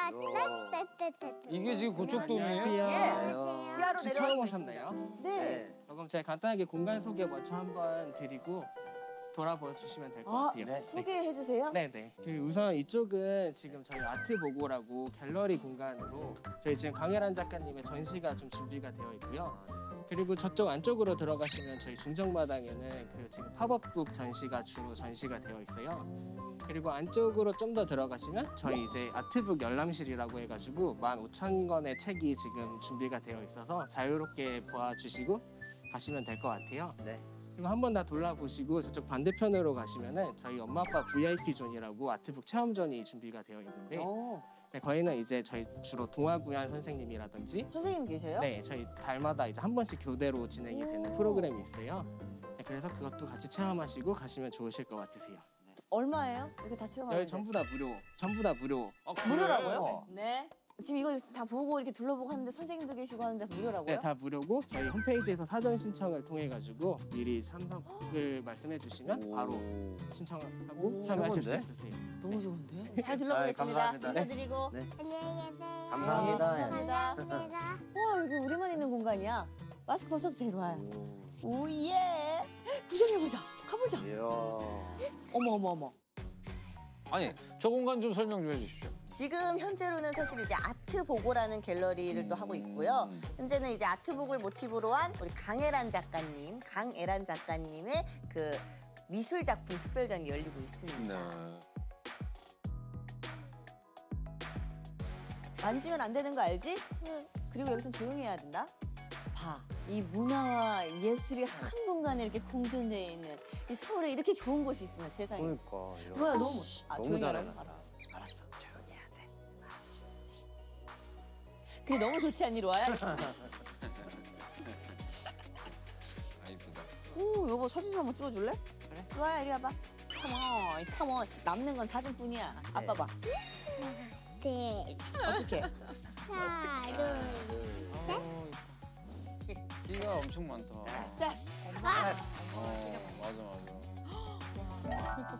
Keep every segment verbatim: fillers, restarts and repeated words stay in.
이게 지금 고척돔이에요? 예. 지하로 혹시 내려가시면 처음 오셨나요? 네. 그럼 제가 간단하게 공간 소개 먼저 한번 드리고 돌아봐 주시면 될 것 아, 같아요. 네. 소개해 주세요. 네네. 그 우선 이쪽은 지금 저희 아트 보고라고 갤러리 공간으로 저희 지금 강혜란 작가님의 전시가 좀 준비가 되어 있고요. 그리고 저쪽 안쪽으로 들어가시면 저희 중정마당에는 그 지금 팝업북 전시가 주로 전시가 되어 있어요. 그리고 안쪽으로 좀 더 들어가시면 저희 이제 아트북 열람실이라고 해가지고 만 오천 권의 책이 지금 준비가 되어 있어서 자유롭게 보아주시고 가시면 될 것 같아요. 네. 그리고 한 번 다 돌아보시고 저쪽 반대편으로 가시면은 저희 엄마 아빠 브이아이피 존이라고 아트북 체험존이 준비가 되어 있는데 오. 네, 거기는 이제 저희 주로 동화구연 선생님이라든지 선생님 계세요? 네, 저희 달마다 이제 한 번씩 교대로 진행이 되는 오. 프로그램이 있어요. 네, 그래서 그것도 같이 체험하시고 가시면 좋으실 것 같으세요. 얼마예요? 이렇게 다 체험하는데? 여기 전부 다 무료. 전부 다 무료. 아, 무료라고요? 네. 지금 이거 다 보고 이렇게 둘러보고 하는데 선생님도 계시고 하는데 무료라고요? 네, 다 무료고 저희 홈페이지에서 사전 신청을 통해 가지고 미리 참석을 말씀해 주시면 바로 신청하고 참여하실 수 최고인데? 있으세요. 너무 좋은데? 잘 둘러보겠습니다. 아, 감사합니다. 인사드리고. 네. 안녕히 계세요. 감사합니다. 감사합니다. 감사합니다. 와, 여기 우리만 있는 공간이야. 마스크 벗어도 돼, 이리와. 오예. 구경해보자. 가보자. 이야. 어머, 어머, 어머. 아니, 저 공간 좀 설명 좀 해주십시오. 지금 현재로는 사실 이제 아트보고라는 갤러리를 또 하고 있고요. 현재는 이제 아트북을 모티브로 한 우리 강애란 작가님, 강애란 작가님의 그 미술 작품 특별전이 열리고 있습니다. 네. 만지면 안 되는 거 알지? 응. 그리고 여기선 조용히 해야 된다. 봐, 이 문화와 예술이 한 공간에 이렇게 공존되어 있는 이 서울에 이렇게 좋은 곳이 있으면 세상에. 그러니까. 이런 뭐야, 거. 너무. 아, 너무 조용히 잘 하라고? 해놨다. 알았어. 알았어. 조용히 해야 돼. 알았어. 쉿. 그게 너무 좋지 않니, 로아야? 아, 이쁘다. 오, 여보 사진 좀 한번 찍어줄래? 그래. 로아야, 이리 와봐. 컴온, 컴온. 남는 건 사진뿐이야. 아빠 봐. 네. 어떡해? 하나, 둘, 셋. 끼가 엄청 많다. 쎄스. 어, 맞아, 맞아.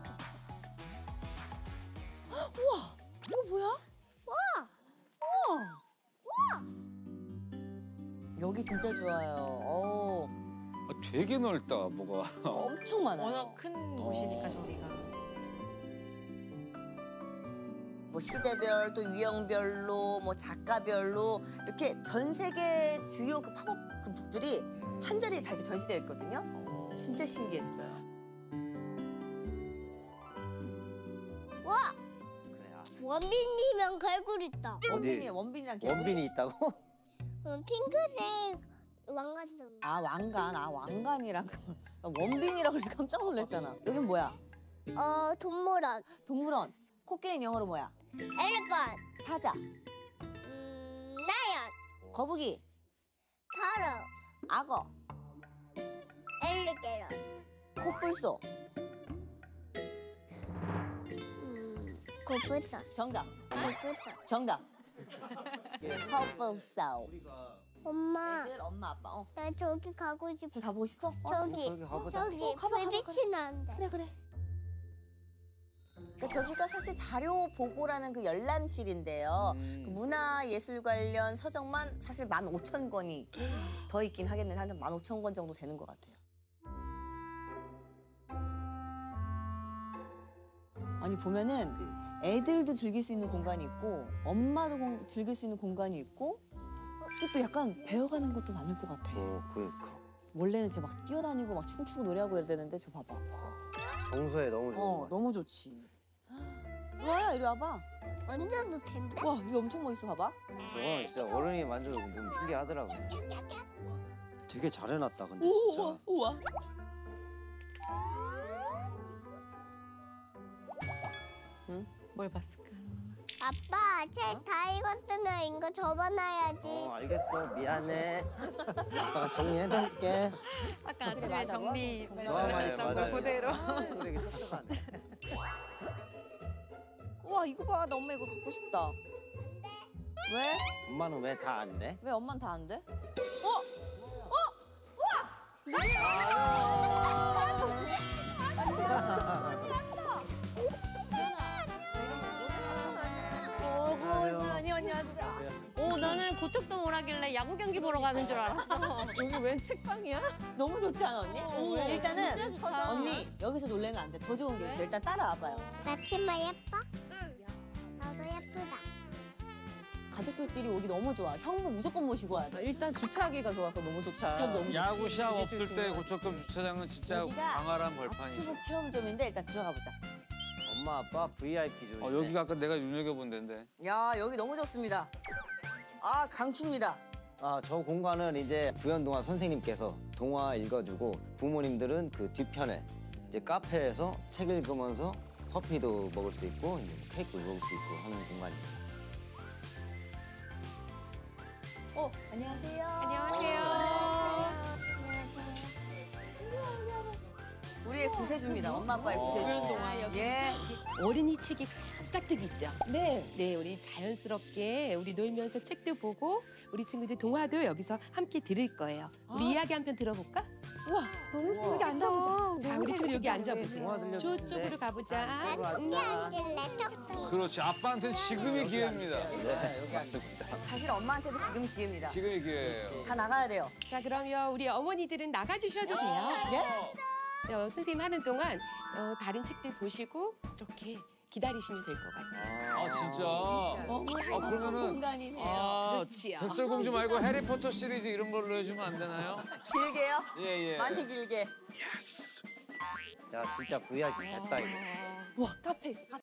우와, 이거 뭐야? 와! 우와. 우와. 여기 진짜 좋아요. 오, 아, 되게 넓다, 뭐가. 엄청 많아요. 워낙 큰 곳이니까 저기가. 뭐 시대별 또 유형별로 뭐 작가별로 이렇게 전 세계 주요 그 팝업 그 북들이 한 자리에 다 이렇게 전시되어 있거든요. 진짜 신기했어요. 와! 그래. 아, 원빈이면 개굴 있다. 원빈이 원빈이랑 개구리? 원빈이 있다고? 응, 핑크색 왕관성. 아 왕관, 아 왕관이랑 그 원빈이라고 해서 깜짝 놀랐잖아. 여긴 뭐야? 어, 동물원. 동물원. 코끼리는 영어로 뭐야? 엘레펀. 사자. 음, 라이언. 거북이. 타로. 악어. 엘리게런. 코뿔소. 음, 고프서. 정답. 고프서. 정답. 코뿔소. 엄마, 애들 엄마 아빠. 어. 나 저기 가고 싶어. 저기 가보고 싶어? 저기, 저기 가보자. 저기 어, 가봐, 가봐, 불빛이 나는데. 그래 그래. 그러니까 저기가 사실 자료 보고라는 그 열람실인데요. 음. 그 문화 예술 관련 서적만 사실 만 오천 권이 더 있긴 하겠는데 한 만 오천 권 정도 되는 것 같아요. 아니 보면은 애들도 즐길 수 있는 공간이 있고 엄마도 공, 즐길 수 있는 공간이 있고 이게 또 약간 배워가는 것도 많을 것 같아. 어, 그러니까. 원래는 제가 막 뛰어다니고 막 춤추고 노래하고 해야 되는데 저 봐봐. 정서에 너무 좋은 어, 것 같아. 너무 좋지. 로아야, 이리 와봐. 만져도 된다? 와, 이게 엄청 멋있어, 봐봐. 저거는 진짜 어른이 만져도 좀 신기하더라고. 되게 잘 해놨다, 근데 우와, 진짜. 우와. 응? 뭘 봤을까? 아빠, 책 다 읽었으면 이거 접어놔야지. 어, 알겠어. 미안해. 아빠가 정리해줄게. 아까 아침에 맞아, 정리 맞아. 너 말이 정보 맞아요. 그대로. 그래, 이게 똑똑하네. 우와, 이거 봐. 나 엄마 이거 갖고 싶다. 왜? 엄마는 왜 다 안 돼? 왜 엄마는 다 안 돼? 어? 어? 우와! 어디 갔어? 어디 갔어? 하길래 야구 경기 보러 가는 줄 알았어. 여기 웬 책방이야? 너무 좋지 않아 언니? 어, 일단은 진짜 좋다. 언니 여기서 놀래면 안 돼. 더 좋은 게 있어. 일단 따라와봐요. 나 치마 예뻐? 나도 예쁘다. 가족들끼리 오기 너무 좋아. 형부 무조건 모시고 와야 돼. 일단 주차하기가 좋아서 너무 좋다. 주차 너무 좋지. 야구 시합 이게 없을 제일 때 중요하다. 고척돔 주차장은 진짜 여기가 광활한 벌판이죠. 아트북 체험점인데 일단 들어가 보자. 엄마 아빠 브이아이피 존. 어, 여기가 아까 내가 눈여겨본 데인데. 야 여기 너무 좋습니다. 아 강추입니다. 아, 저 공간은 이제 구연동화 선생님께서 동화 읽어주고 부모님들은 그 뒤편에 이제 카페에서 책 읽으면서 커피도 먹을 수 있고 이제 케이크도 먹을 수 있고 하는 공간입니다. 어 안녕하세요. 안녕하세요. 우리의 구세주입니다. 엄마 아빠의 구세주. 동화 여기 예. 어린이 책이 가득 있죠. 네. 네, 우리 자연스럽게 우리 놀면서 책도 보고 우리 친구들 동화도 여기서 함께 들을 거예요. 우리 이야기 한 편 들어볼까? 우와. 여기 앉아보자. 자, 우리 친구 여기 동화 앉아보세요. 들려주신대. 저쪽으로 가보자. 나 토끼 앉을래, 토끼. 그렇지. 아빠한테는 지금이 기회입니다. 네, 여기 맞습니다. 사실 엄마한테도 지금 기회입니다. 지금이 기회예요. 다 나가야 돼요. 자, 그러면 우리 어머니들은 나가주셔도 돼요. 예? 어, 선생님 하는 동안 어, 다른 책들 보시고 이렇게 기다리시면 될 것 같아요. 아 진짜. 어머니 아, 그러면은- 공간이네요. 아 그렇지요. 백설공주 말고 해리포터 시리즈 이런 걸로 해주면 안 되나요? 길게요? 예예. 많이 길게. 야, 진짜 브이아이피 됐다 이거. 와 카페 있어. 카페.